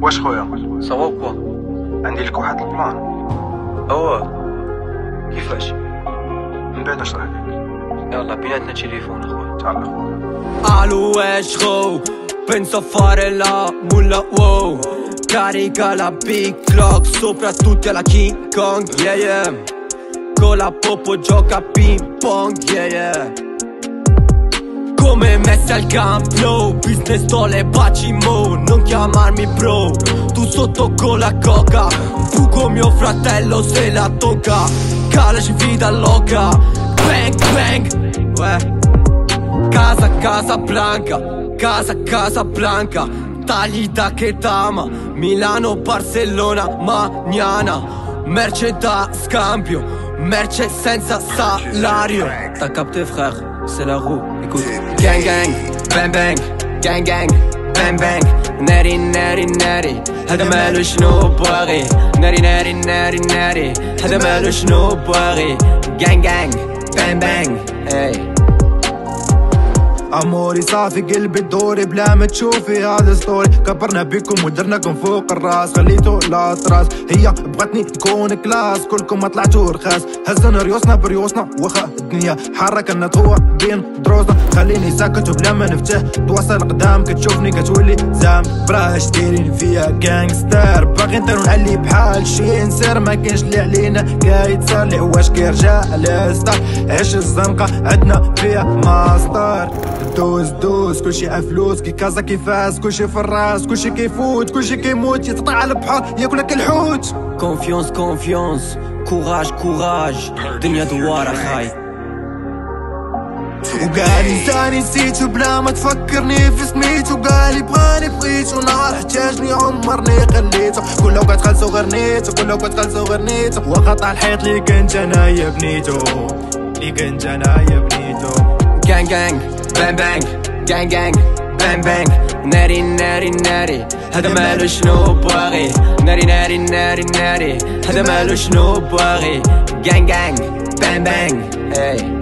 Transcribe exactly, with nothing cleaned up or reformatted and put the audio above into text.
واش خويا؟ صافا كوا؟ عندي لك واحد البلان. اوه كيفاش؟ من بعد نشرح لك. يلا بيناتنا تليفون اخويا. تعال خويا. الو واش خو pensare la mulla wow carica la big clock sopra tutti alla King Kong yeah yeah con la popo gioca ping pong yeah yeah come messi al Camp Nou business tole baci mo non chiamarmi bro tu sotto con la coca buco mio fratello se la tocca Kalash vida loca bang bang ouais. Casa Casablanca, casa Casablanca, tagli da Ketama, Milano, Barcellona, Magnana, merce da scambio, merce senza salario. T'as capté frère, c'est la roue, écoute. Gang gang, bang bang, gang gang, bang bang, neri neri neri, هذا مالو شنو باغي، ناري ناري ناري ناري، هذا مالو شنو باغي. Gang gang, bang bang, hey. عموري صافي قلبي دوري بلا ما تشوفي هذا ستوري كبرنا بكم ودرناكم فوق الراس خليتو لاطراس هي بغتني نكون كلاس كلكم ما طلعتو رخاص هزنا ريوسنا بريوسنا واخا الدنيا حركنا طوع بين دروسنا خليني ساكت وبلا ما نفتح توصل قدام كتشوفني كتولي زعم براش دايرين فيا جانغستر باغي نديرو نعلي بحال شي نسير ما كاينش اللي علينا كايتصار لي واش كيرجع على ستار عيش الزنقه عندنا فيها ماستر دوز دوز كلشي عفلوس كي كازا كيفاس كلشي في الراس كلشي كيفوت كلشي كيموت يتقطع على البحر ياكلك الحوت كونفيونس كونفيونس كوراج كوراج دنيا دوارة خاي وقالي ثاني نسيت بلا ما تفكرني في سميتو قالي بغاني بغيتو نهار احتاجني عمرني خليتو كل وقت خلصو غير نيتو كل وقت خلصو غير نيتو وقطع الحيط لي كنت انايا بنيتو لي كنت انايا بنيتو Gang gang bang bang gang gang bang bang ناري ناري ناري هذا مالو شنو باغي ناري ناري ناري ناري هذا مالو شنو باغي Gang gang bang bang hey